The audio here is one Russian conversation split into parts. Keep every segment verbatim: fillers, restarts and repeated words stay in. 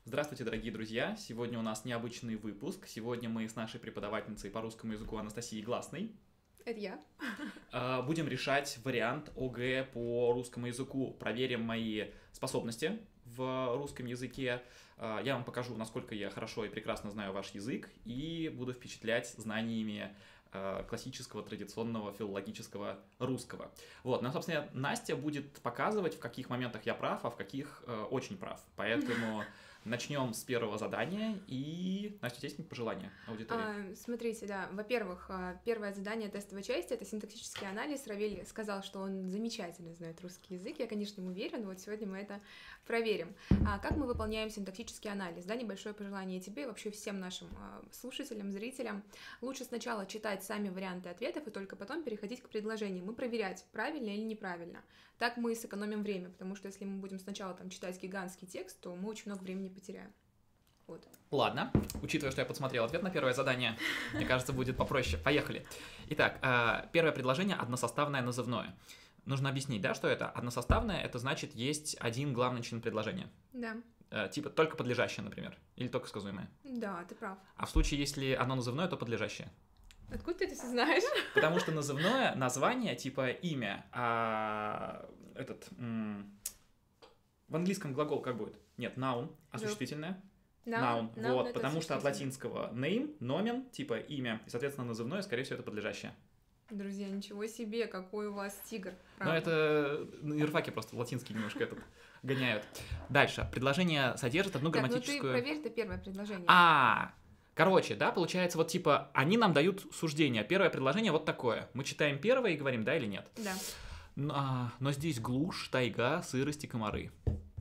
Здравствуйте, дорогие друзья! Сегодня у нас необычный выпуск. Сегодня мы с нашей преподавательницей по русскому языку Анастасией Гласной Это я. э, будем решать вариант ОГЭ по русскому языку. Проверим мои способности в русском языке. Э, Я вам покажу, насколько я хорошо и прекрасно знаю ваш язык, и буду впечатлять знаниями э, классического, традиционного, филологического русского. Вот, ну, собственно, Настя будет показывать, в каких моментах я прав, а в каких э, очень прав. Поэтому начнем с первого задания. И, Настя, у тебя есть какие-то пожелания аудитории? А, смотрите, да, во-первых, а, первое задание тестовой части — это синтаксический анализ. Равиль сказал, что он замечательно знает русский язык. Я, конечно, ему верю, но вот сегодня мы это проверим. А как мы выполняем синтаксический анализ? Да, небольшое пожелание тебе и вообще всем нашим а, слушателям, зрителям. Лучше сначала читать сами варианты ответов и только потом переходить к предложениям и проверять, правильно или неправильно. Так мы сэкономим время, потому что если мы будем сначала там читать гигантский текст, то мы очень много времени потеряем. Вот. Ладно, учитывая, что я подсмотрел ответ на первое задание, мне кажется, будет попроще. Поехали. Итак, э, первое предложение — односоставное назывное. Нужно объяснить, да, что это? Односоставное — это значит, есть один главный член предложения. Да. Э, типа только подлежащее, например, или только сказуемое. Да, ты прав. А в случае, если оно назывное, то подлежащее. Откуда ты это все знаешь? Потому что назывное название типа имя, а этот м, в английском глагол как будет? Нет, noun, а существительное? Noun, Noun, вот, это потому что от существительное. латинского name, nomen, типа имя, и, соответственно, назывное, скорее всего, это подлежащее. Друзья, ничего себе, какой у вас тигр. Но правда. это на юрфаке просто латинский немножко этот гоняют. Дальше. Предложение содержит одну Так, ну ты грамматическую... проверь это первое предложение. А, короче, да, получается, вот типа, они нам дают суждение. Первое предложение вот такое. Мы читаем первое и говорим, да или нет. Да. Но, а, но здесь глушь, тайга, сырость и комары.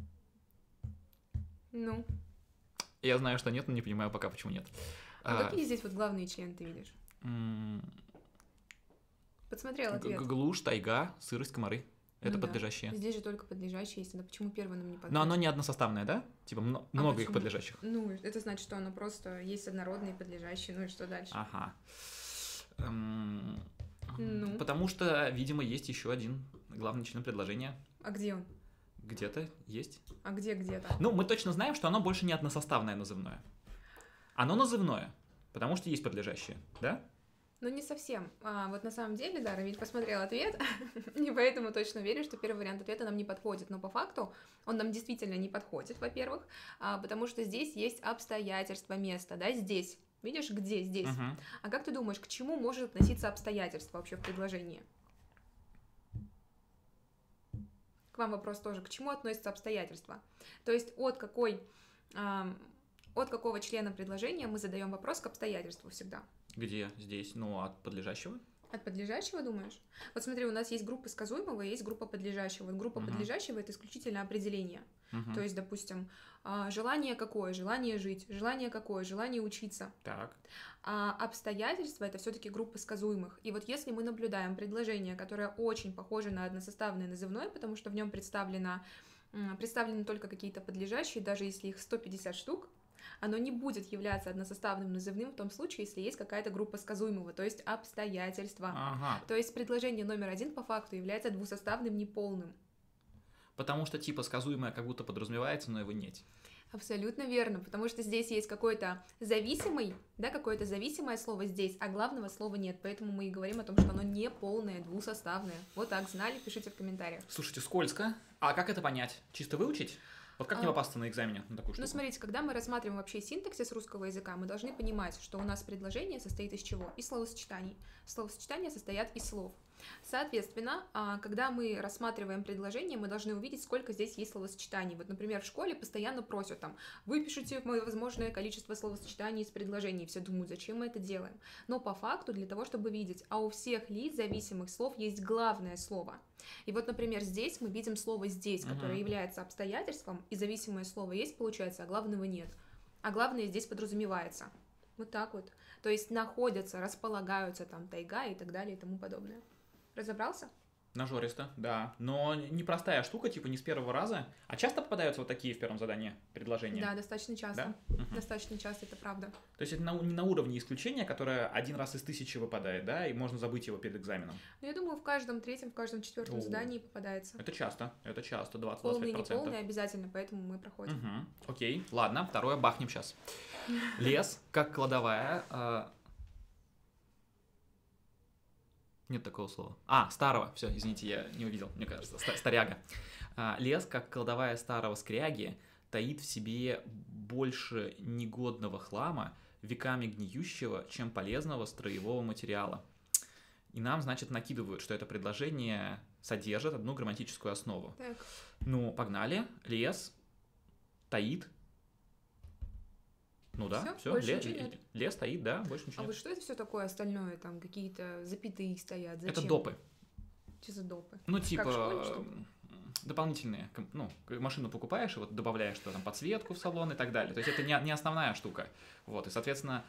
Ну, Я знаю, что нет, но не понимаю пока, почему нет. а А, какие здесь вот главные члены ты видишь? м, Подсмотрел г- ответ. глушь, тайга, сырость, комары. Это Ну да. подлежащее. Здесь же только подлежащие есть, тогда почему первое нам не подходит? Но оно не односоставное, да? Типа мно- А много их почему? подлежащих. Ну, это значит, что оно просто есть однородные подлежащие, ну и что дальше? Ага. Эм, Ну. Потому что, видимо, есть еще один главный член предложения. А где он? Где-то есть. А где где-то? Ну, мы точно знаем, что оно больше не односоставное назывное. Оно назывное, потому что есть подлежащее, да? Ну, не совсем. А, вот на самом деле, да, Равиль посмотрел ответ, и поэтому точно верю, что первый вариант ответа нам не подходит. Но по факту он нам действительно не подходит, во-первых, а, потому что здесь есть обстоятельства места, да, здесь. Видишь, где здесь? Мгм. А как ты думаешь, к чему может относиться обстоятельство вообще в предложении? К вам вопрос тоже. К чему относятся обстоятельства? То есть от какой... ам, от какого члена предложения мы задаем вопрос к обстоятельству всегда? Где? Здесь. Ну, от подлежащего? От подлежащего, думаешь? Вот смотри, у нас есть группа сказуемого и есть группа подлежащего. Вот группа Мгм. подлежащего — это исключительно определение. Мгм. То есть, допустим, а, желание какое? Желание жить. Желание какое? Желание учиться. Так. А обстоятельства — это все-таки группа сказуемых. И вот если мы наблюдаем предложение, которое очень похоже на односоставное назывное, потому что в нем представлено, м, представлены только какие-то подлежащие, даже если их сто пятьдесят штук, оно не будет являться односоставным назывным в том случае, если есть какая-то группа сказуемого, то есть обстоятельства. Ага. То есть предложение номер один по факту является двусоставным неполным. Потому что типа сказуемое как будто подразумевается, но его нет. Абсолютно верно, потому что здесь есть какой-то зависимый, да, какое-то зависимое слово здесь, а главного слова нет, поэтому мы и говорим о том, что оно не полное, двусоставное. Вот так, знали? Пишите в комментариях. Слушайте, скользко. А как это понять? Чисто выучить? Вот как не А, попасться на экзамене на такую штуку? Ну, смотрите, когда мы рассматриваем вообще синтаксис русского языка, мы должны понимать, что у нас предложение состоит из чего? Из словосочетаний. Словосочетания состоят из слов. Соответственно, а, когда мы рассматриваем предложение, мы должны увидеть, сколько здесь есть словосочетаний. Вот, например, в школе постоянно просят там, выпишите возможное количество словосочетаний из предложений. Все думают, зачем мы это делаем. Но по факту для того, чтобы видеть, а у всех лиц зависимых слов есть главное слово. И вот, например, здесь мы видим слово «здесь», которое Мгм. является обстоятельством, и зависимое слово есть, получается, а главного нет. А главное здесь подразумевается. Вот так вот. То есть находятся, располагаются там тайга и так далее и тому подобное. Разобрался? Нажористо, да. Но непростая штука, типа не с первого раза. А часто попадаются вот такие в первом задании предложения? Да, достаточно часто. Да? Угу. Достаточно часто, это правда. То есть это на, не на уровне исключения, которое один раз из тысячи выпадает, да, и можно забыть его перед экзаменом? Ну, я думаю, в каждом третьем, в каждом четвертом О, задании попадается. Это часто, это часто, двадцать-двадцать пять процентов. Полный, неполный обязательно, поэтому мы проходим. Угу. Окей, ладно, второе бахнем сейчас. Лес, как кладовая... Э... Нет такого слова. А, старого. Все, извините, я не увидел, мне кажется. Старяга. Лес, как кладовая старого скряги, таит в себе больше негодного хлама, веками гниющего, чем полезного строевого материала. И нам, значит, накидывают, что это предложение содержит одну грамматическую основу. Так. Ну, погнали. Лес таит. Ну да, все, лес, лес стоит, да, больше ничего а нет. вот что это все такое остальное? Там какие-то запятые стоят, зачем? Это допы. Что за допы? Ну, типа, как школе, дополнительные, ну, машину покупаешь и вот добавляешь что там подсветку в салон и так далее. То есть это не, не основная штука. Вот, и, соответственно,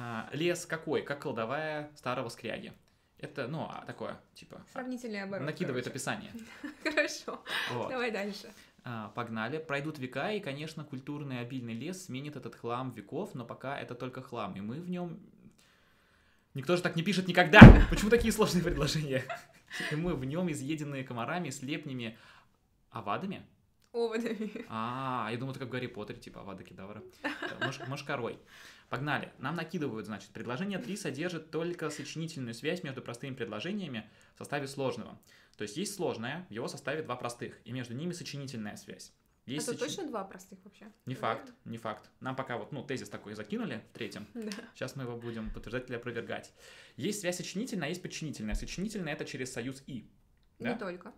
лес какой? Как кладовая старого скряги. Это, ну, такое, типа... Сравнительный оборот. Накидывает короче. описание. Хорошо, давай дальше. Погнали. Пройдут века, и, конечно, культурный обильный лес сменит этот хлам веков, но пока это только хлам, и мы в нем... Никто же так не пишет никогда! Почему такие сложные предложения? И мы в нем изъеденные комарами, слепнями, овадами? Оводами. А, я думал, это как в Гарри Поттере, типа Авада Кедавра. Мошкарой. Погнали. Нам накидывают, значит, предложение три содержит только сочинительную связь между простыми предложениями в составе сложного. То есть есть сложное, в его составе два простых, и между ними сочинительная связь. Есть а тут сочин... точно два простых вообще? Не факт, не факт. Нам пока вот, ну, тезис такой закинули в третьем. Да. Сейчас мы его будем подтверждать или опровергать. Есть связь сочинительная, а есть подчинительная. Сочинительная — это через союз «и». Не Да? только.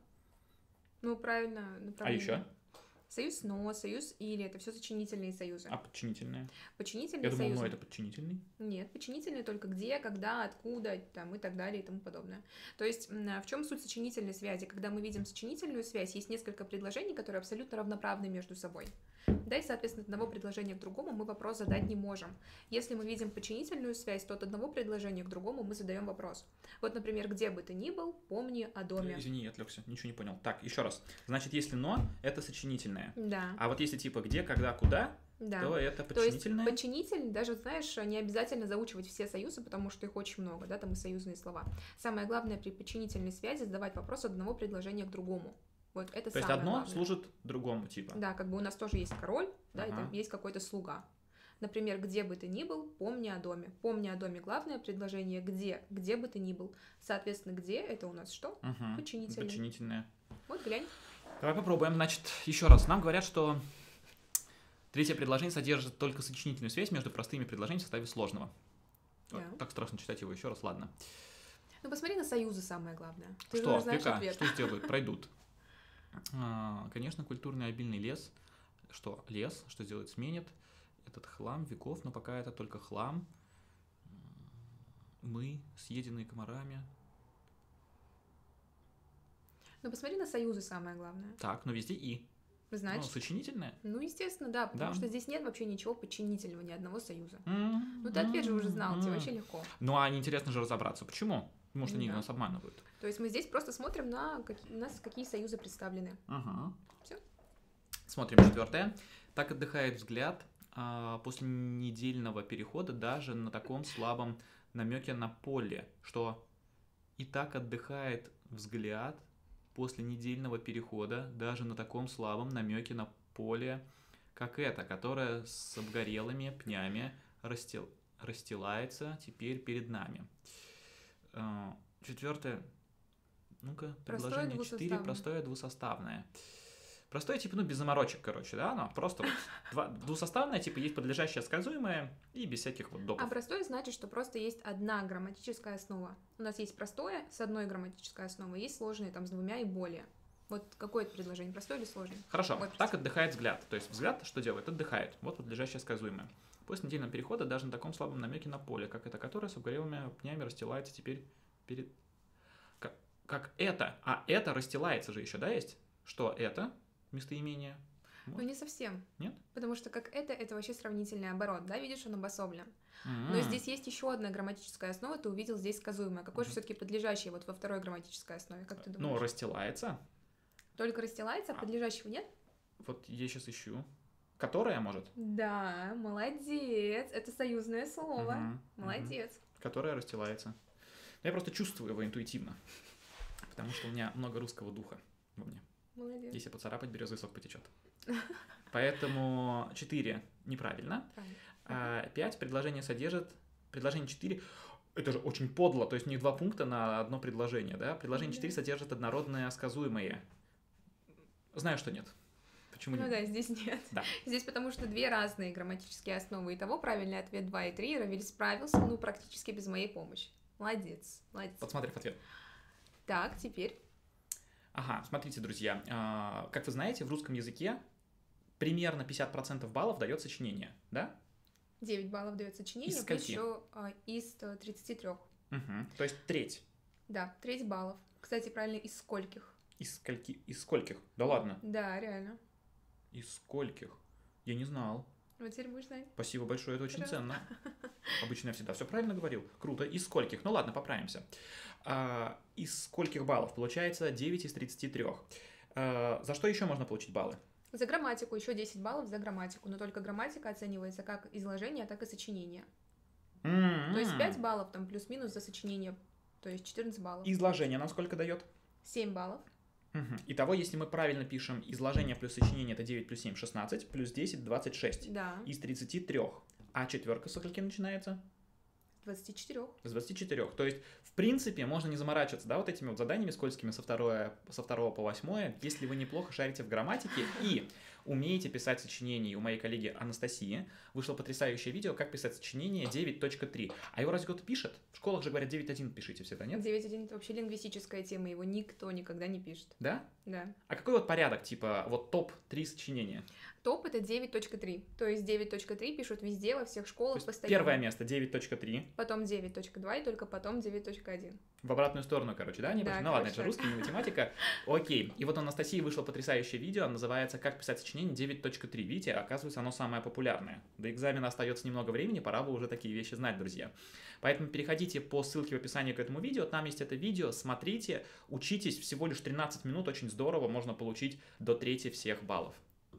Ну, правильно. А еще? Союз «но», союз «или» — это все сочинительные союзы. А подчинительная? Подчинительные Я думал, союзы. «но» — это подчинительный. Нет, подчинительные только где, когда, откуда, там и так далее и тому подобное. То есть в чем суть сочинительной связи? Когда мы видим сочинительную связь, есть несколько предложений, которые абсолютно равноправны между собой. Да, и, соответственно, от одного предложения к другому мы вопрос задать не можем. Если мы видим подчинительную связь, то от одного предложения к другому мы задаем вопрос. Вот, например, где бы ты ни был, помни о доме. Извини, я отвлекся, ничего не понял. Так, еще раз. Значит, если «но» — это сочинительное. Да. А вот если типа «где», «когда», «куда», да. то это подчинительное. То есть подчинитель, даже, знаешь, не обязательно заучивать все союзы, потому что их очень много, да, там и союзные слова. Самое главное при подчинительной связи задавать вопрос от одного предложения к другому. Вот это То есть самое одно главное. служит другому типа. Да, как бы у нас тоже есть король, да, ага. и там есть какой-то слуга. Например, где бы ты ни был, помни о доме. Помни о доме — главное предложение, где, где бы ты ни был. Соответственно, где — это у нас что? Угу. Подчинительное. Подчинительное. Вот, глянь. Давай попробуем. Значит, еще раз. Нам говорят, что третье предложение содержит только сочинительную связь между простыми предложениями в составе сложного. Да. Так страшно читать его еще раз, ладно. Ну, посмотри на союзы, самое главное. Ты что? же знаешь Века. ответ. Что сделают? Пройдут. А, конечно, культурный обильный лес. Что? Лес. Что сделает? Сменит этот хлам веков, но пока это только хлам. Мы, съеденные комарами. Ну, посмотри на союзы, самое главное. Так, но везде «и». Значит, ну, сочинительное? Ну, естественно, да, потому да. что здесь нет вообще ничего подчинительного, ни одного союза. Mm-hmm. Ну, ты ответ же уже знал, mm-hmm. тебе вообще легко. Ну, а интересно же разобраться. Почему? Потому что да. они нас обманывают. То есть мы здесь просто смотрим на какие, у нас какие союзы представлены. Ага. Все. Смотрим четвертое. Так отдыхает взгляд а, после недельного перехода даже на таком слабом намеке на поле, что и так отдыхает взгляд после недельного перехода даже на таком слабом намеке на поле, как это, которое с обгорелыми пнями растел, расстилается теперь перед нами. Четвертое. Ну-ка, предложение четыре. Простое двусоставное. Простое, типа, ну, без заморочек, короче, да, оно просто вот два, двусоставное, типа, есть подлежащее сказуемое и без всяких вот допов. А простое значит, что просто есть одна грамматическая основа. У нас есть простое с одной грамматической основой, есть сложное там с двумя и более. Вот какое это предложение, простое или сложное? Хорошо, Ой, так отдыхает взгляд. То есть взгляд что делает? Отдыхает. Вот подлежащее сказуемое. После недельного перехода даже на таком слабом намеке на поле, как это, которое с обгорелыми пнями расстилается теперь перед... Как, как это? А это расстилается же еще, да, есть? Что это? Местоимение. Ну, не совсем. Нет? Потому что как это, это вообще сравнительный оборот, да, видишь, он обособлен. Mm-hmm. Но здесь есть еще одна грамматическая основа, ты увидел здесь сказуемое. Какой mm-hmm. же все-таки подлежащий вот во второй грамматической основе, как ты думаешь? Ну, расстилается. Только расстилается, а подлежащего нет? Вот я сейчас ищу. Которая, может? Да, молодец. Это союзное слово. Mm-hmm. Молодец. Mm-hmm. Которая расстилается. Я просто чувствую его интуитивно. Потому что у меня много русского духа во мне. Молодец. Если поцарапать, березовый сок потечет. Поэтому четыре неправильно. А пять предложение содержит... Предложение четыре... Это же очень подло. То есть у них два пункта на одно предложение, да? Предложение четыре содержит однородное сказуемое. Знаю, что нет. Почему ну нет? да, здесь нет. Да. Здесь потому что две разные грамматические основы. Итого правильный ответ два и три. Равиль справился, ну, практически без моей помощи. Молодец. Молодец. Подсмотрев ответ. Так, теперь... Ага, смотрите, друзья, э, как вы знаете, в русском языке примерно пятьдесят процентов баллов дает сочинение, да? девять баллов дает сочинение, из плюс еще э, из тридцати трёх. Угу. То есть треть. Да, треть баллов. Кстати, правильно, из скольких? Из скольки? Из скольких? Да ладно? Да, реально. Из скольких? Я не знал. Вот теперь будешь знать. Спасибо большое, это очень ценно. Обычно я всегда все правильно говорил. Круто. Из скольких? Ну ладно, поправимся. А, из скольких баллов? Получается девять из тридцати трёх. А, за что еще можно получить баллы? За грамматику еще десять баллов за грамматику, но только грамматика оценивается как изложение, так и сочинение. Mm-hmm. То есть пять баллов там плюс-минус за сочинение, то есть четырнадцать баллов. Изложение нам сколько дает? семь баллов. Угу. Итого, если мы правильно пишем изложение плюс сочинение, это девять плюс семь, шестнадцать, плюс десять, двадцать шесть. Да. Из тридцати трёх. А четверка с скольки начинается? С двадцати четырёх. С двадцати четырёх. То есть, в принципе, можно не заморачиваться, да, вот этими вот заданиями скользкими со, второе, со второго по восьмое, если вы неплохо шарите в грамматике и умеете писать сочинения. У моей коллеги Анастасии вышло потрясающее видео, как писать сочинение девять точка три. А его разве кто-то пишет? В школах же говорят девять точка один пишите всегда, нет? девять точка один это вообще лингвистическая тема, его никто никогда не пишет. Да? Да. А какой вот порядок, типа, вот топ три сочинения? Топ это девять точка три. То есть девять точка три пишут везде, во всех школах постоянно. Первое место девять точка три. Потом девять точка два и только потом девять точка один. В обратную сторону, короче, да? Не да ну ладно, это же русский, не математика. Окей. И вот у Анастасии вышло потрясающее видео, называется «Как писать сочинение девять точка три». Видите, оказывается, оно самое популярное. До экзамена остается немного времени, пора бы уже такие вещи знать, друзья. Поэтому переходите по ссылке в описании к этому видео, там есть это видео, смотрите, учитесь, всего лишь тринадцать минут, очень здорово, можно получить до трети всех баллов.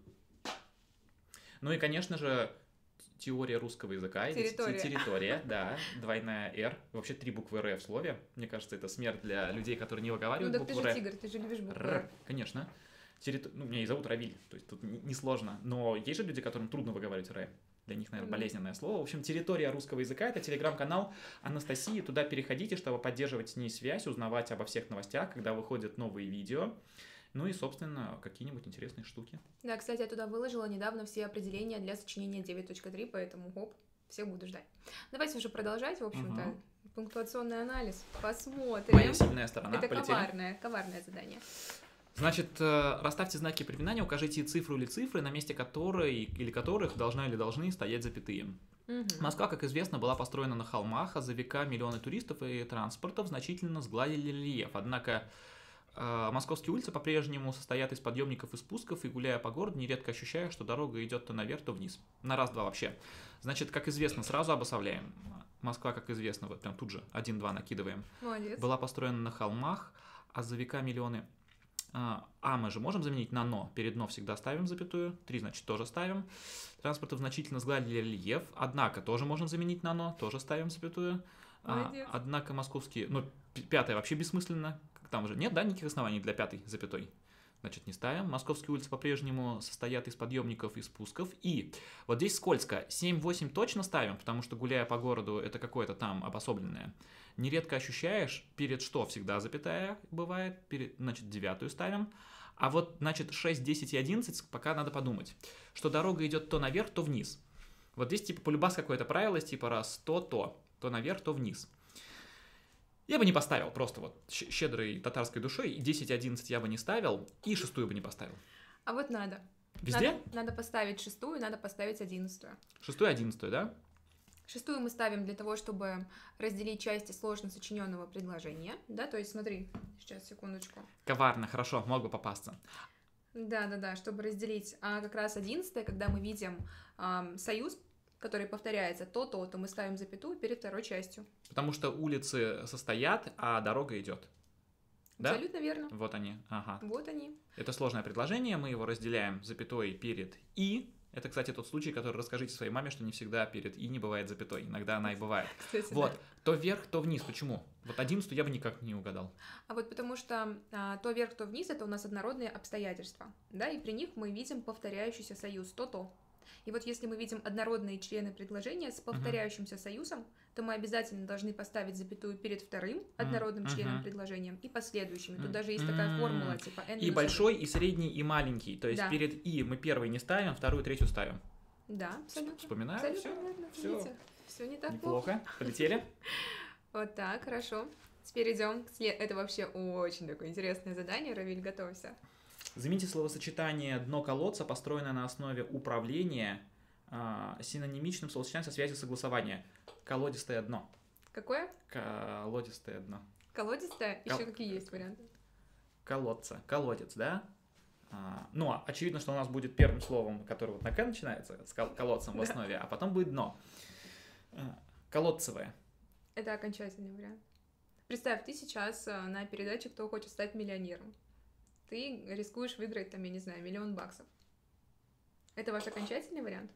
Ну и, конечно же, теория русского языка. Территория. Территория, да, двойная «р». Вообще три буквы «р» в слове. Мне кажется, это смерть для людей, которые не выговаривают ну, так букву ты «р». же тигр, ты же любишь букву «р». «р». Конечно. Территор... Ну, меня и зовут Равиль, то есть тут несложно. Но есть же люди, которым трудно выговаривать «р». Для них, наверное, болезненное слово. В общем, территория русского языка — это телеграм-канал Анастасии. Туда переходите, чтобы поддерживать с ней связь, узнавать обо всех новостях, когда выходят новые видео. Ну и, собственно, какие-нибудь интересные штуки. Да, кстати, я туда выложила недавно все определения для сочинения девять точка три, поэтому хоп, всех буду ждать. Давайте уже продолжать, в общем-то. Угу. Пунктуационный анализ. Посмотрим. Моя сильная сторона. Это полетели. коварное, коварное задание. Значит, расставьте знаки препинания, укажите цифру или цифры, на месте которой или которых должна или должны стоять запятые. Угу. Москва, как известно, была построена на холмах, а за века миллионы туристов и транспортов значительно сгладили рельеф. Однако московские улицы по-прежнему состоят из подъемников и спусков, и гуляя по городу, нередко ощущаю, что дорога идет то наверх, то вниз. На раз-два вообще. Значит, как известно, сразу обособляем. Москва, как известно, вот прям тут же один-два накидываем. Молодец. Была построена на холмах, а за века миллионы... А мы же можем заменить на «но». Перед «но» всегда ставим запятую. Три, значит, тоже ставим. Транспортов значительно сгладили рельеф. Однако тоже можем заменить на «но». Тоже ставим запятую. Молодец. А, однако московские... Ну, пятое вообще бессмысленно. Там же нет, да, никаких оснований для пятой запятой. Значит, не ставим. Московские улицы по-прежнему состоят из подъемников и спусков. И вот здесь скользко. семь-восемь точно ставим, потому что, гуляя по городу, это какое-то там обособленное. Нередко ощущаешь, перед что всегда запятая бывает. Перед, значит, девятую ставим. А вот, значит, шесть, десять и одиннадцать пока надо подумать. Что дорога идет то наверх, то вниз. Вот здесь типа полюбас какое-то правило, типа раз то, то. То наверх, то вниз. Я бы не поставил, просто вот щедрой татарской душой, десять одиннадцать я бы не ставил, и шестую бы не поставил. А вот надо. Везде? Надо, надо поставить шестую, надо поставить одиннадцатую. Шестую, одиннадцатую, да? Шестую мы ставим для того, чтобы разделить части сложно сочиненного предложения, да, то есть смотри, сейчас, секундочку. Коварно, хорошо, мог бы попасться. Да-да-да, чтобы разделить. А как раз одиннадцатое, когда мы видим ам, союз, который повторяется то-то, то мы ставим запятую перед второй частью. Потому что улицы состоят, а дорога идет. Да? Абсолютно верно. Вот они, ага. Вот они. Это сложное предложение, мы его разделяем запятой перед «и». Это, кстати, тот случай, который расскажите своей маме, что не всегда перед «и» не бывает запятой, иногда она и бывает. Кстати, Вот, да. то вверх, то вниз, почему? Вот одиннадцатую я бы никак не угадал. А вот потому что а, то вверх, то вниз — это у нас однородные обстоятельства, да, и при них мы видим повторяющийся союз то-то. И вот если мы видим однородные члены предложения с повторяющимся союзом, то мы обязательно должны поставить запятую перед вторым однородным Мгм. членом Мгм. предложением и последующими. Тут М. даже есть такая М. формула, типа n И минус большой, и средний, и маленький. То есть Да. перед «и» мы первый не ставим, вторую, третью ставим. один. Да, абсолютно. Вспоминаю, Абсолютно все. верно, всё. видите? Все не так плохо. Неплохо. Полетели? Вот так, хорошо. Теперь идем к след... Это вообще очень такое интересное задание. Равиль, готовься. Замените словосочетание «дно колодца», построенное на основе управления, а, синонимичным словосочетанием со связью согласования. Колодистое дно. Какое? Колодистое дно. Колодистое? Кол- Еще какие есть варианты? Колодца. Колодец, да? А, ну, а очевидно, что у нас будет первым словом, которое вот на «к» начинается, с кол- колодцем в Да. основе, а потом будет дно. А, Колодцевое. Это окончательный вариант. Представь, ты сейчас а, на передаче «Кто хочет стать миллионером». Ты рискуешь выиграть, там, я не знаю, миллион баксов. Это ваш окончательный вариант?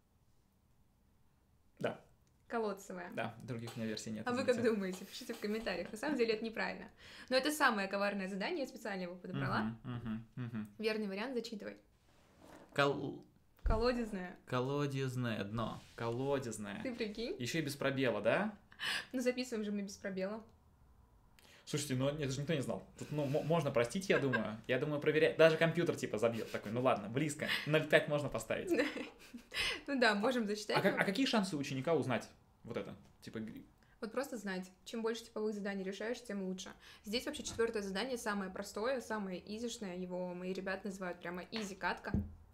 Да. Колодцевая. Да, других у меня версий нет. А вы извините. как думаете? Пишите в комментариях. На самом деле это неправильно. Но это самое коварное задание, я специально его подобрала. Мгм, мгм, мгм. Верный вариант зачитывай. Кол- Колодезная. Колодезное дно. Колодезное. Ты прикинь? Еще и без пробела, да? Ну записываем же мы без пробела. Слушайте, ну это же никто не знал. Тут, ну, мо- можно простить, я думаю. Я думаю, проверять. Даже компьютер типа забьет такой. Ну ладно, близко. ноль пять можно поставить. Ну да, можем зачитать. А, как- но а какие шансы у ученика узнать вот это? Типа, г- Вот просто знать, чем больше типовых заданий решаешь, тем лучше. Здесь вообще четвертое задание самое простое, самое изишное. Его мои ребята называют прямо изи-катка.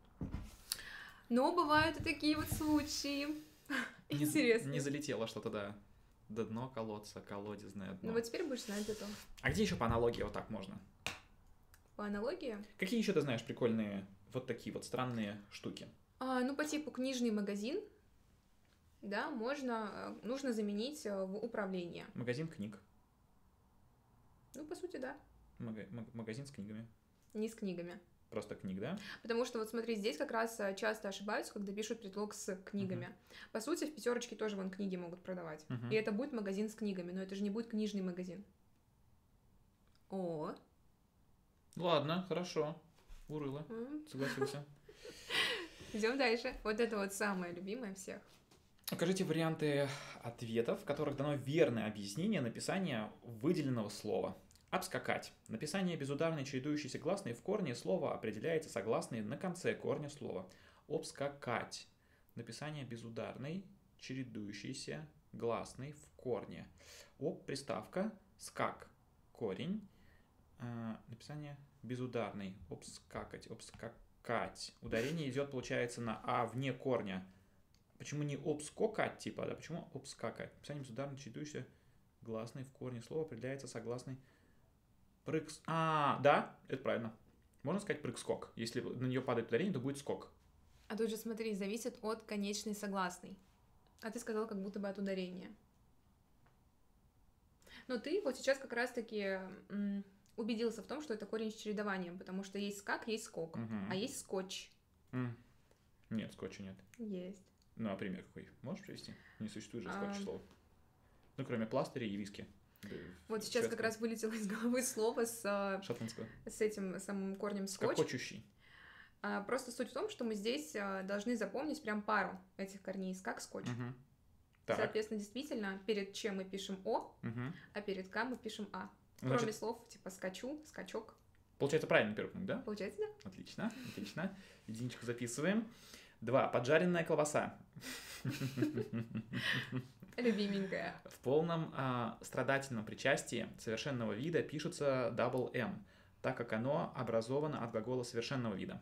Но бывают и такие вот случаи. не, Интересно. не залетело что-то, да. До дно колодца, колодезное дно. Ну вот теперь будешь знать зато. А где еще по аналогии вот так можно? По аналогии. Какие еще ты знаешь прикольные вот такие вот странные штуки? А, ну, по типу книжный магазин, да, можно, э, нужно заменить э, в управление. Магазин книг. Ну, по сути, да, Мага- маг- магазин с книгами. не с книгами. Просто книг, да? Потому что вот смотри, здесь как раз э, часто ошибаются, когда пишут предлог с книгами. По сути, в пятерочке тоже вон книги могут продавать. Мгм. И это будет магазин с книгами, но это же не будет книжный магазин. О, Ладно, хорошо. Урыло. м, Согласился. идем дальше. Вот это вот самое любимое всех. Укажите варианты ответов, в которых дано верное объяснение написания выделенного слова. Обскакать. Написание безударной чередующейся гласной в корне слова определяется согласной на конце корня слова. Обскакать. Написание безударной чередующейся гласной в корне. Об приставка скак. Корень. А, написание безударный. Обскакать. Обскакать. Ударение идет, получается, на а вне корня. Почему не обскокать, типа, да? Почему обскакать? Написание безударной чередующейся гласной в корне слова определяется согласной. Прыг... А, да, это правильно. Можно сказать прыг-скок. Если на нее падает ударение, то будет скок. А тут же, смотри, зависит от конечной согласной. А ты сказал, как будто бы от ударения. Но ты вот сейчас как раз-таки м, убедился в том, что это корень с чередованием, потому что есть скак, есть скок, Мгм. а есть скотч. М. Нет, скотча нет. Есть. Ну, а пример какой? Можешь привести? Не существует же скотч А. слова. Ну, кроме пластыря и виски. Да, Вот сейчас как шведского, раз вылетело из головы слово с, а, шотландского. с этим самым корнем скотч. Скокочущий. А, просто суть в том, что мы здесь а, должны запомнить прям пару этих корней скак, скотч. Мгм. Так. Соответственно, действительно, перед чем мы пишем О, Мгм. а перед К мы пишем А. Значит, Кроме слов типа скачу, скачок. получается правильно первый пункт, да? Получается, да? Отлично, отлично. Единичку записываем. Два. Поджаренная колбаса. Любименькая. В полном а, страдательном причастии совершенного вида пишется double M, так как оно образовано от глагола совершенного вида.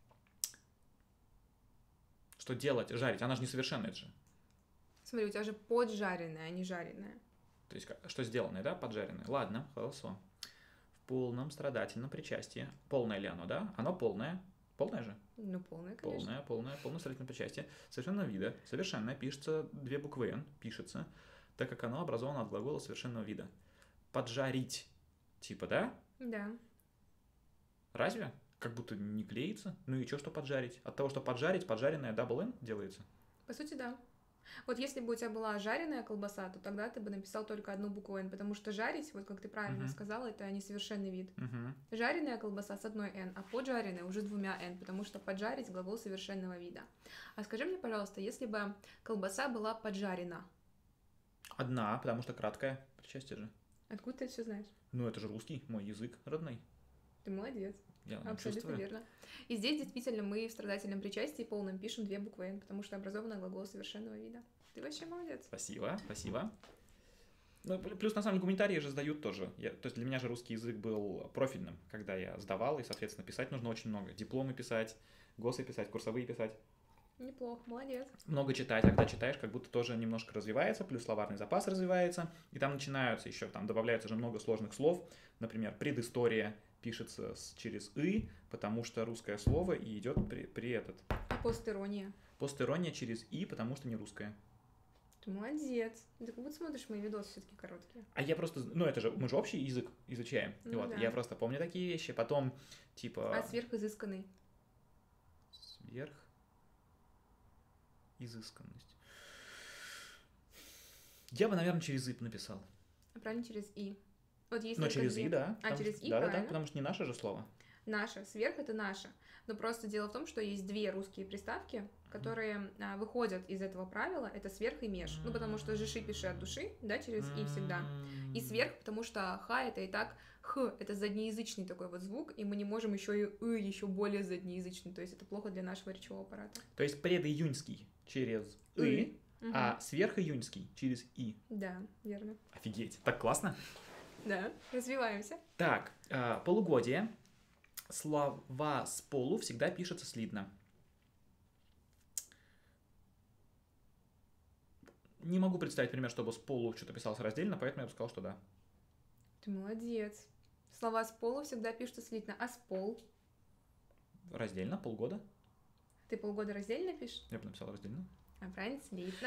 Что делать? Жарить. Она же несовершенная же. Смотри, у тебя же поджаренная, а не жареная. То есть, как- что сделанное, да, поджаренное? Ладно, хорошо. В полном страдательном причастии. Полное ли оно, да? Оно полное. Полное же? Ну, полное, конечно. Полное, полное, полное страдательное причастие. Совершенного вида. Совершенно пишется две буквы «н», пишется, так как оно образовано от глагола совершенного вида. Поджарить. Типа, да? Да. Разве? Как будто не клеится. Ну и что, что поджарить? От того, что поджарить, поджаренное дабл н делается? По сути, да. Вот если бы у тебя была жареная колбаса, то тогда ты бы написал только одну букву «н», потому что жарить, вот как ты правильно Мгм. сказала, это несовершенный вид. Угу. Жареная колбаса с одной «н», а поджаренная уже с двумя «н», потому что поджарить — глагол совершенного вида. А скажи мне, пожалуйста, если бы колбаса была поджарена, Одна, потому что краткое причастие же. откуда ты это все знаешь? Ну, это же русский, мой язык родной. Ты молодец. Я ну, Абсолютно чувствую. верно. И здесь действительно мы в страдательном причастии полном пишем две буквы «н», потому что образовано глагол совершенного вида. Ты вообще молодец. Спасибо, спасибо. Ну, пл- плюс, на самом деле, гуманитарии же сдают тоже. Я- то есть для меня же русский язык был профильным, когда я сдавал, и, соответственно, писать нужно очень много. Дипломы писать, госы писать, курсовые писать. Неплохо, молодец. Много читать, а когда читаешь, как будто тоже немножко развивается, плюс словарный запас развивается, и там начинаются еще, там добавляется же много сложных слов. Например, предыстория пишется с- через «и», потому что русское слово и идет при, при этот. А постирония? Постерония через «и», потому что не русское. Ты молодец. Ты как будто смотришь мои видосы все-таки короткие. А я просто, ну это же, мы же общий язык изучаем. Ну вот, да. я просто помню такие вещи. Потом, типа, А сверхизысканный? сверх изысканность. Я бы, наверное, через «и» написал. А правильно через «и». Вот есть Но только через две. «и», да. А, потому через что- «и», да, да, да, правильно. потому что не наше же слово. Наше. Сверх — это наше. Но просто дело в том, что есть две русские приставки, которые а, выходят из этого правила. Это сверх и меж. Ну, потому что жиши пиши от души, да, через «и» всегда. И сверх, потому что ха — это и так х, это заднеязычный такой вот звук, и мы не можем еще и ы еще более заднеязычный, то есть это плохо для нашего речевого аппарата. То есть предиюньский через «и», «И». Мгм. а сверхиюньский через «и». Да, верно. Офигеть. Так классно. Да, развиваемся. Так, э, полугодие. Слова с полу всегда пишется слитно. Не могу представить пример, чтобы с полу что-то писалось раздельно, поэтому я бы сказал, что да. Ты молодец. Слова с полу всегда пишутся слитно, а с пол? Раздельно, полгода. Ты полгода раздельно пишешь? Я бы написал раздельно. А правильно, слитно.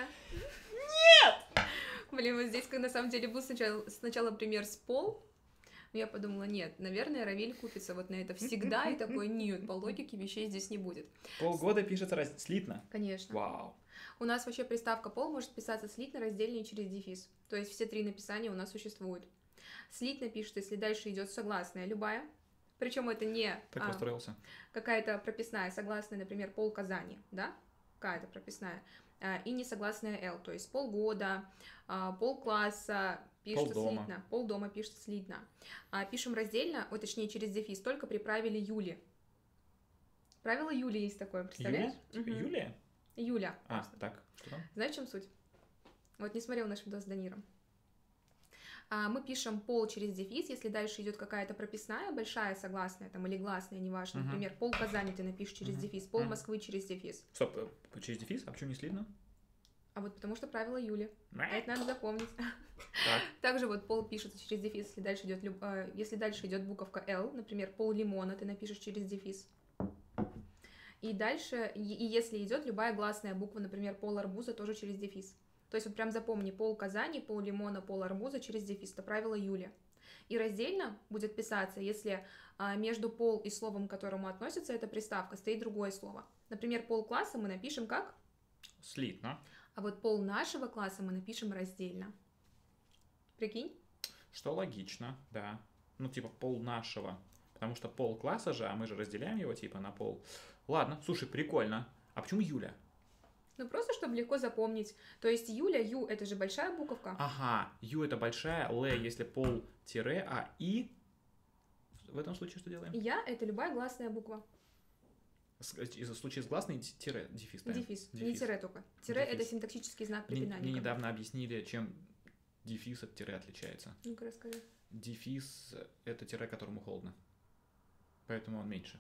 Нет! Блин, вот здесь, как на самом деле был сначала, сначала пример с пол, но я подумала, нет, наверное, Равиль купится вот на это всегда, и такой, нет, по логике вещей здесь не будет. Полгода пишется раз... слитно. Конечно. Вау. У нас вообще приставка пол может писаться слитно, раздельно и через дефис. То есть все три написания у нас существуют. Слитно пишется, если дальше идет согласная любая. Причем это не Так а, расстроился. какая-то прописная согласная, например, пол Казани, да? Какая-то прописная. А, и не согласная Л, то есть полгода, а, полкласса пишется Полдома. слитно, полдома пишется слитно. А, пишем раздельно, ой, точнее через дефис, только при правиле Юли. Правило Юли есть такое, представляешь? Юля? Типа Мгм. Юлия? Юля. А, просто. так, что там? Знаешь, в чем суть? Вот не смотрел наш видос с Даниром. А, мы пишем пол через дефис, если дальше идет какая-то прописная, большая согласная там, или гласная, неважно. Мгм. Например, пол Казани ты напишешь через Мгм. дефис, пол Мгм. Москвы через дефис. Стоп, э, через дефис? А почему не слитно? А вот потому что правило Юли. А это надо запомнить. Так. Также вот пол пишется через дефис, если дальше идет, люб- э, если дальше идет буковка Л, например, пол лимона ты напишешь через дефис. И дальше, и, и если идет любая гласная буква, например, пол арбуза, тоже через дефис. То есть вот прям запомни, пол Казани, пол лимона, пол арбуза через дефис. Это правило Юли. И раздельно будет писаться, если а, между пол и словом, к которому относится эта приставка, стоит другое слово. Например, пол класса мы напишем как, Слитно. а вот пол нашего класса мы напишем раздельно. Прикинь? Что логично, да. Ну, типа, пол нашего. Потому что пол класса же, а мы же разделяем его, типа, на пол. Ладно, слушай, прикольно. А почему Юля? Ну, просто, чтобы легко запомнить. То есть Юля, Ю, это же большая буковка. Ага, Ю это большая, Л если пол тире, а И... В этом случае что делаем? Я — это любая гласная буква. С- из- В случае с гласной тире, дефис ставим. Дефис. Не Дефис. тире только. Тире — это Дефис. синтаксический знак Мне, препинания. мне как бы. недавно объяснили, чем дефис от тире отличается. Ну-ка, расскажи. Дефис это тире, которому холодно. Поэтому он меньше.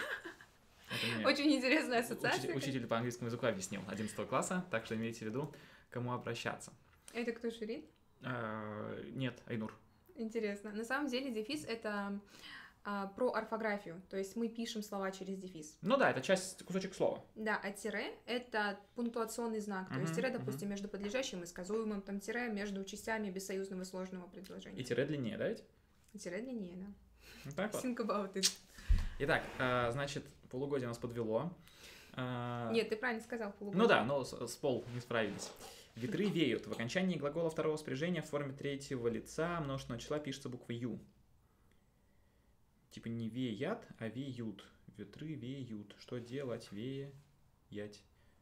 Это мне Очень интересная учитель, ассоциация. учитель по английскому языку объяснил одиннадцатого класса, так что имейте в виду, к кому обращаться. Это кто, Ширин? Э, Нет, Айнур. Интересно. На самом деле дефис — это а, про орфографию, то есть мы пишем слова через дефис. Ну да, это часть, кусочек слова. Да, а тире — это пунктуационный знак, то Мгм, есть тире, мгм. допустим, между подлежащим и сказуемым, там тире между частями бессоюзного сложного предложения. И тире длиннее, да ведь? Тире длиннее, да. Вот так вот. Think about it. Итак, а, значит, полугодие нас подвело. А, Нет, ты правильно сказал, полугодие. Ну да, но с, с пол не справились. Ветры веют. В окончании глагола второго спряжения в форме третьего лица множественного числа пишется буква «ю». Типа не веят, а веют. Ветры веют. Что делать? Веять.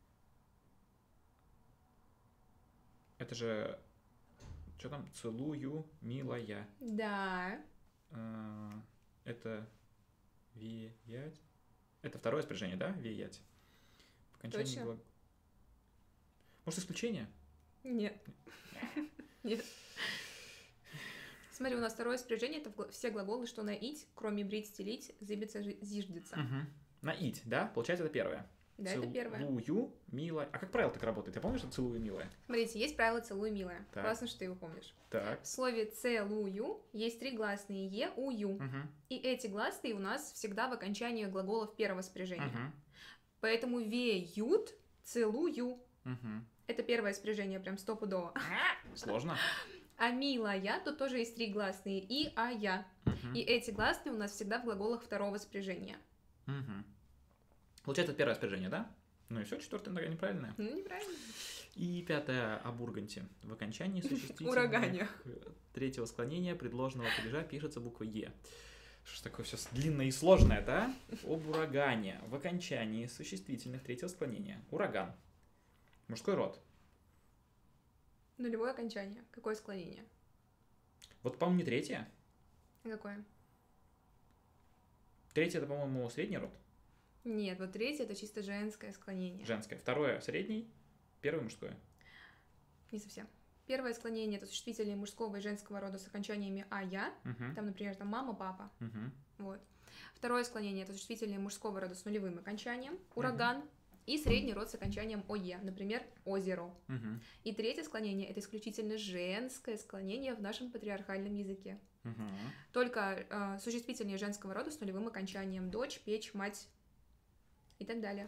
Это же... Что там? Целую, милая. Да. А, Это веять. Это второе спряжение, да? Веять. В окончании Точно? глаг- Может, исключение? Нет. Нет. Смотри, у нас второе спряжение — это вгла- все глаголы, что на ить, кроме брить, стелить, зыбиться, жи- зиждется. Мгм. На ить, да? Получается, это первое. Да, это первое. Целую, милая. А как правило так работает? Я помню, что целую, милая. Смотрите, есть правило «целуй, милая». Так. Классно, что ты его помнишь. Так. В слове «целую» есть три гласные «е», «у», «ю». Мгм. И эти гласные у нас всегда в окончании глаголов первого спряжения. Мгм. Поэтому «веют», «целую». Мгм. Это первое спряжение, прям стопудово. Сложно. А «милая» тут тоже есть три гласные «и», «а», «я». Мгм. И эти гласные у нас всегда в глаголах второго спряжения. Мгм. Получается, это первое спряжение, да? Ну и все, четвертое нога неправильное. Ну, неправильно. И пятое о Бурганте. В окончании существительных Урагане. третьего склонения предложенного падежа пишется буква «е». Что ж такое все длинное и сложное-то, а? Об урагане. В окончании существительных третьего склонения. Ураган. Мужской род. Нулевое окончание. Какое склонение? Вот, по-моему, не третье. Какое? Третье, это, по-моему, средний род. Нет, вот третье — это чисто женское склонение. Женское. Второе, средний. Первое, мужское. Не совсем. Первое склонение — это существительные мужского и женского рода с окончаниями «а», «я». Угу. Там, например, там мама, папа. Угу. Вот. Второе склонение — это существительные мужского рода с нулевым окончанием. Ураган. И средний род с окончанием «ое», например, озеро. Угу. И третье склонение — это исключительно женское склонение в нашем патриархальном языке. Угу. Только э, существительные женского рода с нулевым окончанием: дочь, печь, мать и так далее.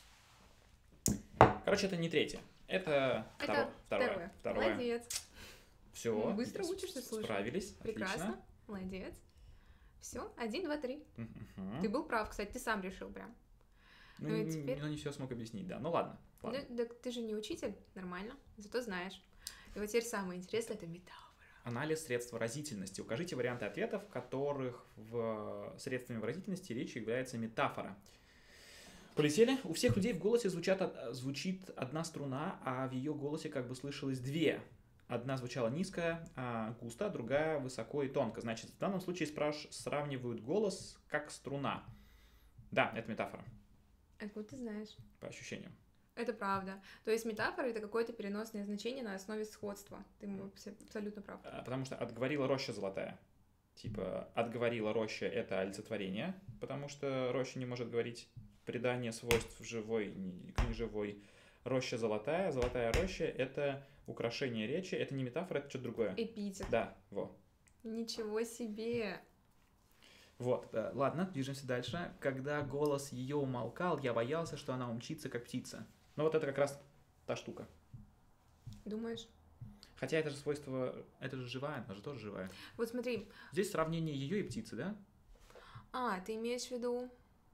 Короче, это не третье. Это, Это второе. Второе. второе. Второе. Молодец. Все. Быстро учишься, слушай. Справились. Прекрасно. Молодец. Все, один, два, три. Отлично. Ты был прав, кстати, ты сам решил прям. Ну, Ну и н- теперь- ну, не все смог объяснить, да. Ну ладно. ладно. Ну, так ты же не учитель, нормально, зато знаешь. И вот теперь самое интересное — это метафора. Анализ средств выразительности. Укажите варианты ответов, в которых в средствами выразительности речи является метафора. Полетели. У всех людей в голосе звучат, од- звучит одна струна, а в ее голосе как бы слышалось две. Одна звучала низко, а густо, другая высоко и тонко. Значит, в данном случае спраш... сравнивают голос как струна. Да, это метафора, Откуда ты знаешь? по ощущениям. Это правда. То есть метафора — это какое-то переносное значение на основе сходства. Ты м- абс- абсолютно прав. А, Потому что отговорила роща золотая. Типа, отговорила роща — это олицетворение, потому что роща не может говорить придание свойств живой ни- к неживой. Роща золотая, золотая роща — это украшение речи, это не метафора, это что-то другое. Эпитет. Да, во. Ничего себе! Вот, да, ладно, движемся дальше. Когда голос ее умолкал, я боялся, что она умчится, как птица. Ну вот это как раз та штука. Думаешь? Хотя это же свойство, это же живая, она же тоже живая. Вот смотри. Здесь сравнение ее и птицы, да? А, ты имеешь в виду...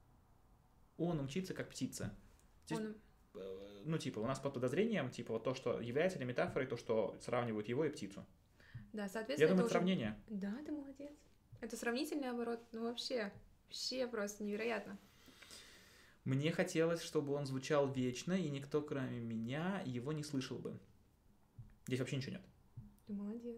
Он умчится, как птица. Здесь, Он... э, ну, типа, у нас под подозрением, типа, вот то, что является ли метафорой, то, что сравнивают его и птицу. Да, Я соответственно, думаю, это это уже... сравнение. Да, ты молодец. Это сравнительный оборот. Ну вообще, вообще просто невероятно. Мне хотелось, чтобы он звучал вечно, и никто, кроме меня, его не слышал бы. Здесь вообще ничего нет. Ты молодец.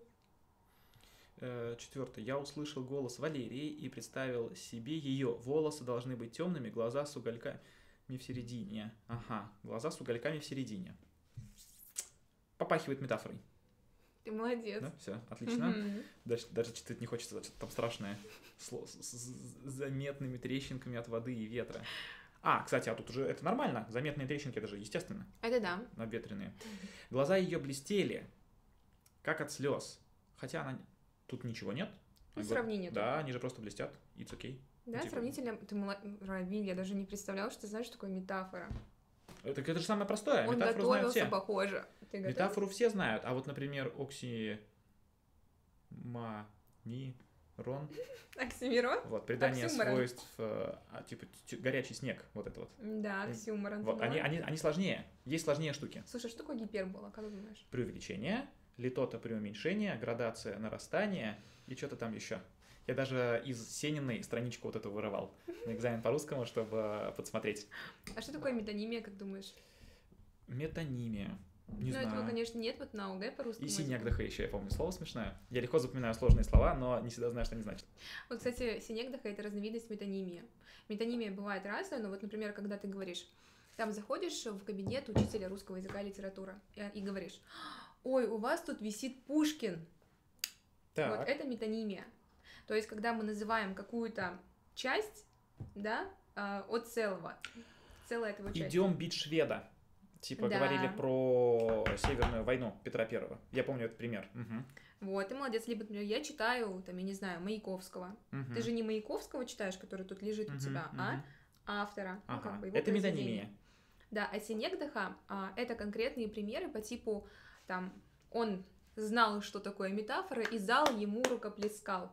Четвертое. Я услышал голос Валерии и представил себе ее. Волосы должны быть темными, глаза с угольками в середине. Ага, глаза с угольками в середине. Попахивает метафорой. Ты молодец. Да, все, отлично. Мгм. Даже, даже читать не хочется, что-то там страшное. Сло- с, с- с заметными трещинками от воды и ветра. А, кстати, а тут уже это нормально. Заметные трещинки, это же естественно, Это да. обветренные. Глаза ее блестели, как от слез. Хотя она... тут ничего нет. Ну, сравнение. Да, они же просто блестят, it's okay. Да, ну, типа... сравнительно, ты молод... Равиль, я даже не представляла, что ты знаешь, что такое метафора. Это, это же самое простое, Он метафору знают все. похоже. Ты Метафору все знают, а вот, например, оксимирон. Оксимирон? Вот, придание Оксюморон. свойств, а, типа горячий снег, вот это вот. Да, оксюморон. Вот, они, они, они сложнее, есть сложнее штуки. Слушай, что такое гипербола, как думаешь? Преувеличение, литота преуменьшение, градация нарастания и что-то там еще. Я даже из Сениной страничку вот эту вырывал на экзамен по русскому, чтобы подсмотреть. А что такое метонимия, как думаешь? Метонимия. Не ну, знаю. этого, конечно, нет, вот на ОГЭ по-русски. И синегдаха еще, я помню слово смешное. Я легко запоминаю сложные слова, но не всегда знаю, что они значат. Вот, кстати, синегдаха — это разновидность метонимии. Метонимия бывает разная, но вот, например, когда ты говоришь, там заходишь в кабинет учителя русского языка и литературы и, и говоришь: ой, у вас тут висит Пушкин. Так. Вот это метонимия. То есть, когда мы называем какую-то часть, да, от целого, целое этого части. Идем бить шведа. Типа да. говорили про Северную войну Петра Первого. Я помню этот пример. Угу. Вот, ты молодец. Либо, например, я читаю, там, я не знаю, Маяковского. Угу. Ты же не Маяковского читаешь, который тут лежит угу, у тебя, угу. а автора. Ага. Ну, как бы его это метонимия. Да, а синегдаха а, это конкретные примеры по типу, там, он знал, что такое метафора, и зал ему рукоплескал.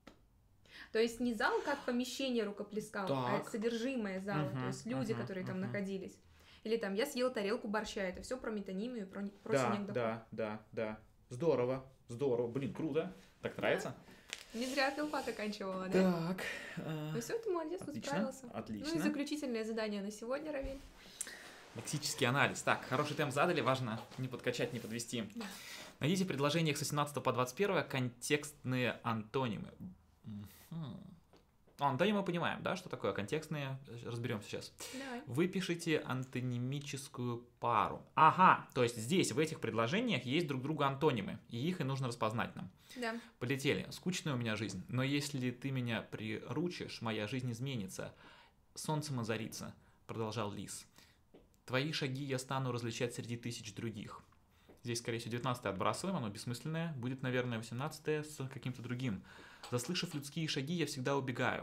То есть не зал как помещение рукоплескал, так. а содержимое зала, угу, то есть люди, угу, которые там угу. находились. Или там я съел тарелку борща, это все про метонимию, про, про да, синегдаху. Да, да, да, здорово, здорово, блин, круто, так нравится? Да. Не зря филфак оканчивала, да? Так. Э... Ну все, ты молодец, ну справился. Отлично. Ну и заключительное задание на сегодня, Равиль. Лексический анализ. Так, хороший темп задали, важно не подкачать, не подвести. Да. Найдите в предложениях с восемнадцатого по двадцать первое контекстные антонимы. Угу. Антоним мы понимаем, да, что такое контекстные, разберем сейчас. Давай. Вы пишете антонимическую пару. Ага, то есть здесь, в этих предложениях есть друг друга антонимы, и их и нужно распознать нам. Да. Полетели. Скучная у меня жизнь, но если ты меня приручишь, моя жизнь изменится. Солнцем озарится, продолжал лис. Твои шаги я стану различать среди тысяч других. Здесь, скорее всего, девятнадцатое отбрасываем, оно бессмысленное. Будет, наверное, восемнадцатое с каким-то другим. Заслышав людские шаги, я всегда убегаю.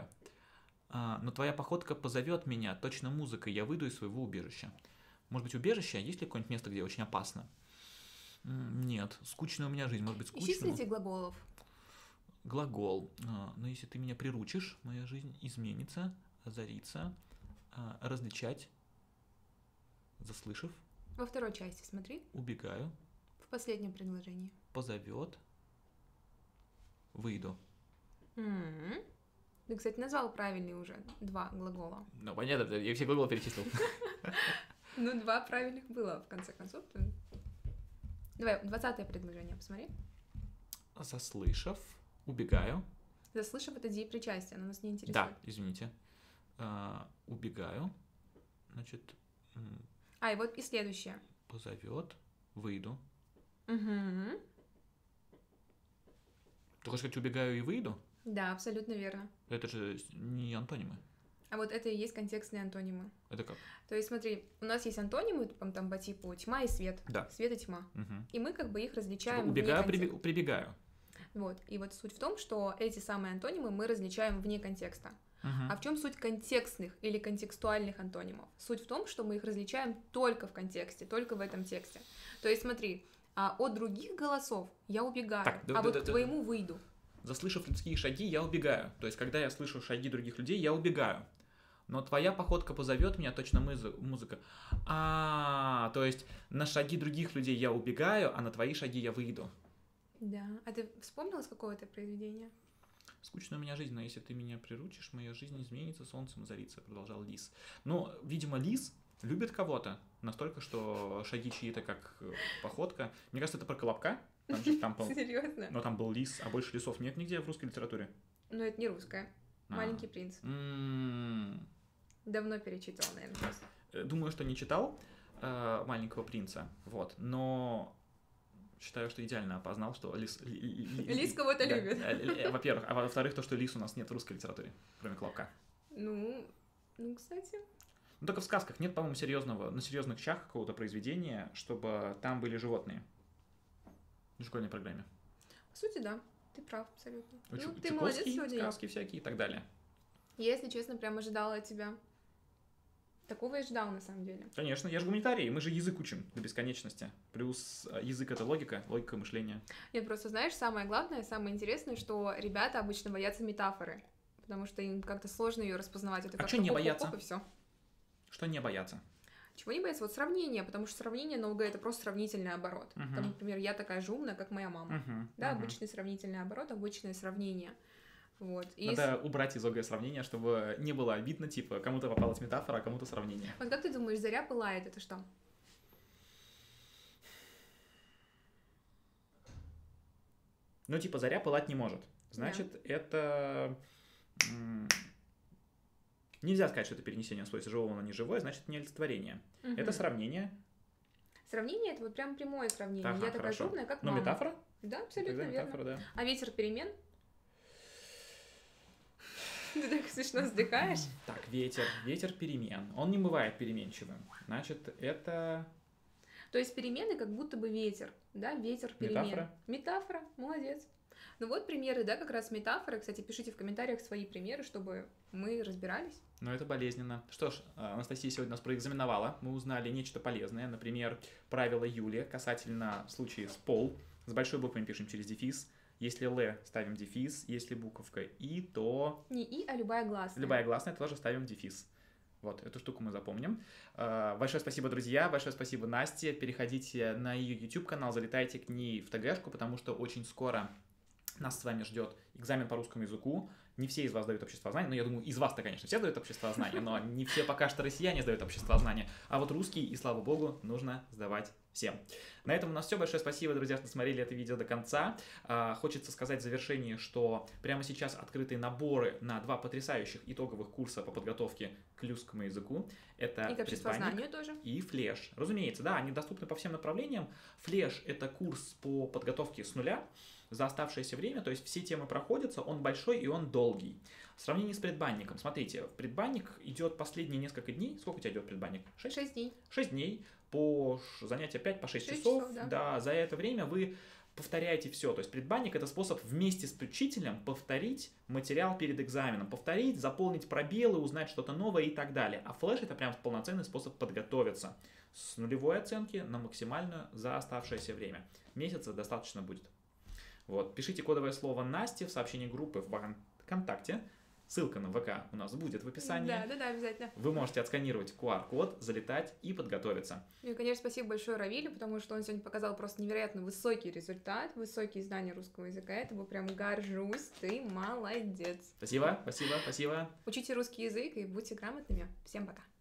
А, но твоя походка позовет меня, точно музыкой, я выйду из своего убежища. Может быть, убежище? Есть ли какое-нибудь место, где очень опасно? Нет. Скучная у меня жизнь, может быть, скучная. Ищи среди глаголов. Глагол. А, но если ты меня приручишь, моя жизнь изменится, озарится, а, различать, заслышав. Во второй части смотри. Убегаю. В последнем предложении. Позовет. Выйду. Mm-hmm. Ты, кстати, назвал правильные уже два глагола. Ну, понятно, я все глаголы перечислил. Ну, два правильных было, в конце концов. Давай, двадцатое предложение посмотри. Заслышав, убегаю. Заслышав — это деепричастие, оно нас не интересует. Да, извините. Убегаю. Значит... А, и вот и следующее. Позовет, выйду. Угу. Ты хочешь сказать, убегаю и выйду? Да, абсолютно верно. Это же не антонимы. А вот это и есть контекстные антонимы. Это как? То есть, смотри, у нас есть антонимы там, там по типу тьма и свет. Да. Свет и тьма. Угу. И мы как бы их различаем. Типа, убегаю, прибег... прибегаю. Вот. И вот суть в том, что эти самые антонимы мы различаем вне контекста. Uh-huh. А в чем суть контекстных или контекстуальных антонимов? Суть в том, что мы их различаем только в контексте, только в этом тексте. То есть смотри, а от других голосов я убегаю, так, да, а да, вот да, к да, твоему выйду. Заслышав людские шаги, я убегаю. То есть, когда я слышу шаги других людей, я убегаю. Но твоя походка позовет меня, точно музыка. А, то есть, на шаги других людей я убегаю, а на твои шаги я выйду. Да. А ты вспомнила, с какого это произведения? Скучная у меня жизнь, но если ты меня приручишь, моя жизнь изменится, солнцем озарится, продолжал лис. Ну, видимо, лис любит кого-то настолько, что шаги чьи-то как походка. Мне кажется, это про Колобка. Там же, там был... Серьезно? Но там был лис, а больше лисов нет нигде в русской литературе. Ну, это не русская. А. Маленький принц. М-м-м. Давно перечитывал, наверное, просто. Думаю, что не читал э, «Маленького принца», вот, но... Считаю, что идеально опознал, что лис... Лис кого-то да, любит. Во-первых. А во-вторых, то, что лис у нас нет в русской литературе, кроме Колобка. Ну, ну, кстати. Ну, только в сказках нет, по-моему, серьезного, на серьезных щах какого-то произведения, чтобы там были животные. В школьной программе. По сути, да. Ты прав, абсолютно. Учу Ну, ты молодец Чуковский, сегодня. сказки всякие и так далее. Я, если честно, прям ожидала от тебя. Такого я ждала, на самом деле. Конечно, я же гуманитарий, мы же язык учим до бесконечности. Плюс язык — это логика, логика мышления. Нет, просто знаешь, самое главное, самое интересное, что ребята обычно боятся метафоры, потому что им как-то сложно ее распознавать. Это А как-то что не хоп-хоп-хоп, бояться? и все. Что не бояться? Чего не бояться? Вот сравнение, потому что сравнение на ОГЭ — это просто сравнительный оборот. Мгм. Там, например, я такая же умная, как моя мама. Мгм, Да, мгм. обычный сравнительный оборот, обычное сравнение. Вот. И Надо убрать из ОГЭ сравнения, чтобы не было обидно, типа, кому-то попалась метафора, а кому-то сравнение. Вот как ты думаешь, заря пылает, это что? Ну, типа, заря пылать не может. Значит, это... м, Нельзя сказать, что это перенесение слоя живого на неживое, значит, это не олицетворение. Это Мгм. сравнение. Сравнение — это вот прям прямое сравнение. Ага, я такая же хорошо. умная, как Ну, мама. метафора? Да, абсолютно Тогда верно. метафора, да. А ветер перемен? Ты так смешно вздыхаешь. Так, ветер. Ветер перемен. Он не бывает переменчивым. Значит, это... То есть перемены как будто бы ветер, да, ветер перемен. Метафора? Метафора, молодец. Ну вот примеры, да, как раз метафоры. Кстати, пишите в комментариях свои примеры, чтобы мы разбирались. Но это болезненно. Что ж, Анастасия сегодня нас проэкзаменовала. Мы узнали нечто полезное. Например, правило Юли касательно случая с пол. С большой буквы мы пишем через дефис. Если Л, ставим дефис. Если буковка И, то... Не И, а любая гласная. Любая гласная, тоже ставим дефис. Вот, эту штуку мы запомним. Э, Большое спасибо, друзья, большое спасибо Насте. Переходите на ее YouTube-канал, залетайте к ней в ТГшку, потому что очень скоро нас с вами ждет экзамен по русскому языку. Не все из вас сдают обществознание, но я думаю, из вас-то, конечно, все сдают обществознание, но не все пока что россияне сдают обществознание. А вот русский, и слава богу, нужно сдавать всем. На этом у нас все. Большое спасибо, друзья, что смотрели это видео до конца. А, хочется сказать в завершении, что прямо сейчас открыты наборы на два потрясающих итоговых курса по подготовке к русскому языку. Это И к обществознанию тоже. и флеш. Разумеется, да, они доступны по всем направлениям. Флеш — это курс по подготовке с нуля за оставшееся время, то есть все темы проходятся, он большой и он долгий. В сравнении с предбанником, смотрите, в предбанник идет последние несколько дней. Сколько у тебя идет предбанник? Шесть? Шесть дней. Шесть дней, по ш- занятия пять, по шесть Шесть часов. часов, да. Да, за это время вы повторяете все. То есть предбанник — это способ вместе с учителем повторить материал перед экзаменом, повторить, заполнить пробелы, узнать что-то новое и так далее. А флеш — это прям полноценный способ подготовиться с нулевой оценки на максимальную за оставшееся время. Месяца достаточно будет. Вот. Пишите кодовое слово Насте в сообщении группы в ВКонтакте. Ссылка на ВК у нас будет в описании. Да, да, да, обязательно. Вы можете отсканировать ку ар-код, залетать и подготовиться. Ну и, конечно, спасибо большое Равилю, потому что он сегодня показал просто невероятно высокий результат, высокие знания русского языка. Я тобой прям горжусь, ты молодец. Спасибо, спасибо, спасибо. Учите русский язык и будьте грамотными. Всем пока.